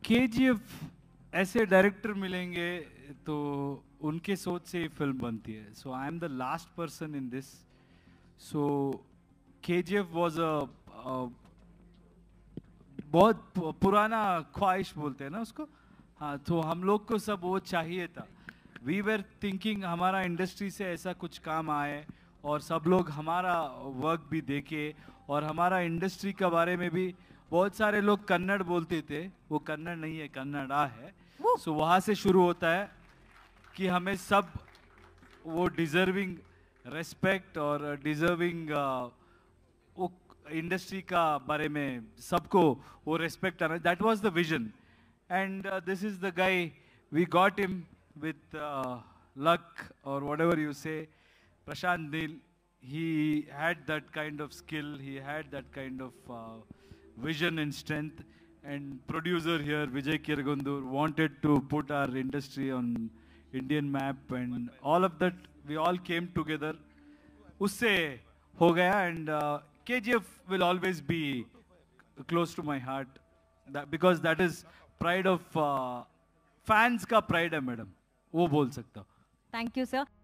KGF ऐसे director मिलेंगे तो उनके सोच से ही फिल्म बनती है. So I am the last person in this. So KGF was a बहुत पुराना ख्वाहिश बोलते हैं ना उसको. हाँ, तो हम लोग को सब वो चाहिए था. वी वर थिंकिंग हमारा इंडस्ट्री से ऐसा कुछ काम आए और सब लोग हमारा वर्क भी देखे और हमारा इंडस्ट्री के बारे में भी. बहुत सारे लोग कन्नड़ बोलते थे, वो कन्नड़ नहीं है, कन्नड़ा है. सो वहाँ से शुरू होता है कि हमें सब वो डिजर्विंग रेस्पेक्ट और डिजर्विंग वो इंडस्ट्री का बारे में सबको वो रेस्पेक्ट आना. That was the vision and this is the guy. We got him with luck or whatever you say, Prashant Neel. He had that kind of skill, he had that kind of vision and strength, and producer here Vijay Kirgundur wanted to put our industry on Indian map, and all of that we all came together. Usse ho gaya, and KGF will always be close to my heart, because that is pride of fans का pride है madam, वो बोल सकता हूँ. Thank you, sir.